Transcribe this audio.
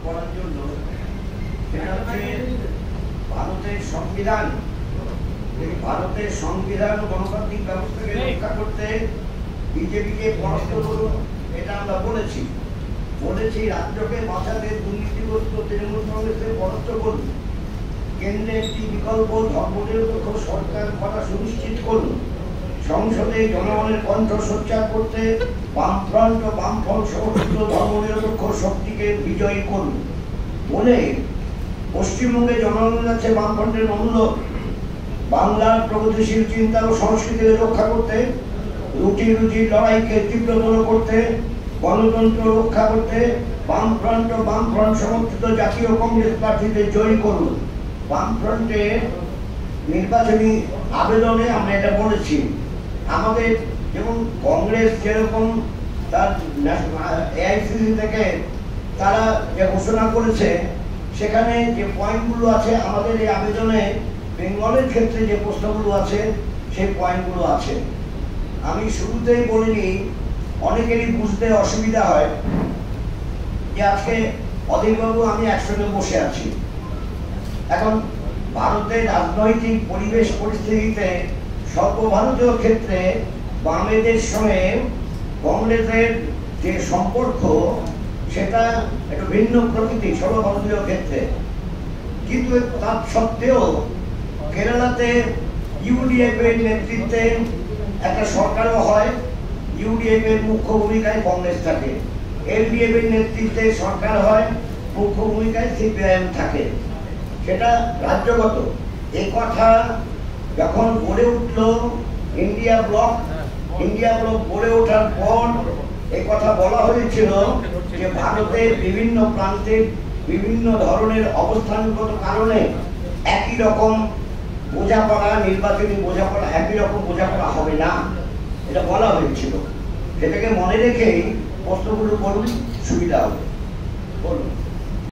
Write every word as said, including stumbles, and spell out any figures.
করার জন্য, সেটা হচ্ছে ভারতের সংবিধান। ভারতের সংবিধান গণতান্ত্রিক ব্যবস্থাকে রক্ষা করতে বিজেপিকে পরাস্ত করুন, এটা আমরা বলেছি বলেছি রাজ্যকে বাঁচাতে দুর্নীতিগ্রস্ত তৃণমূল কংগ্রেসকে পরাস্ত করুন, কেন্দ্রে একটি বিকল্প ধর্মনিরপেক্ষ সরকার করা সুনিশ্চিত করুন, সংসদে জনগণের কণ্ঠ সোচ্চার করতে বামফ্রন্ট ও বামফ্রন্ট সমর্থিত ধর্মনিরপেক্ষ শক্তিকে বিজয়ী করুন বলে পশ্চিমবঙ্গে জনগণের কাছে বামফ্রন্টের অনুরোধ, বাংলার প্রগতিশীল চিন্তা ও সংস্কৃতিকে রক্ষা করতে, রুটি রুজির লড়াইকে তীব্রতর করতে, গণতন্ত্র রক্ষা করতে বামফ্রন্ট ও বামফ্রন্ট সমর্থিত জাতীয় কংগ্রেস প্রার্থীদের জয়ী করুন। বামফ্রন্টের নির্বাচনী আবেদনে আমরা এটা বলেছি। আমাদের যেমন কংগ্রেস যেরকম তার এআইসিসি থেকে তারা যে ঘোষণা করেছে, সেখানে যে পয়েন্টগুলো আছে আমাদের এই আবেদনে বেঙ্গলের ক্ষেত্রে যে প্রশ্নগুলো আছে সেই পয়েন্টগুলো আছে। আমি শুরুতেই বলিনি, অনেকেরই বুঝতে অসুবিধা হয় যে আজকে অধীরবাবু আমি একসঙ্গে বসে আছি। এখন ভারতের রাজনৈতিক পরিবেশ পরিস্থিতিতে সর্বভারতীয় ক্ষেত্রে বামেদের সঙ্গে কংগ্রেসের যে সম্পর্ক সেটা একটু ভিন্ন প্রকৃতি সর্বভারতীয় ক্ষেত্রে, কিন্তু তার সত্ত্বেও কেরালাতে ইউডিএফ এর নেতৃত্বে একটা সরকারও হয়, ইউডিএফ এর মুখ্য ভূমিকায় কংগ্রেস থাকে, এলডিএফ এর নেতৃত্বে সরকার হয়, মুখ্য ভূমিকায় সিপিআইএম থাকে, সেটা রাজ্যগত। এই কথা যখন গড়ে উঠল ইন্ডিয়া ব্লক, ইন্ডিয়া ব্লক গড়ে ওঠার পর এই কথা বলা হয়েছিল যে ভারতের বিভিন্ন প্রান্তে বিভিন্ন ধরনের অবস্থানগত কারণে একই রকম বোঝাপড়া, নির্বাচনী বোঝাপড়া একই রকম বোঝাপড়া হবে না, এটা বলা হয়েছিল। সেটাকে মনে রেখেই প্রশ্নগুলো করুন, সুবিধা হবে। বলুন।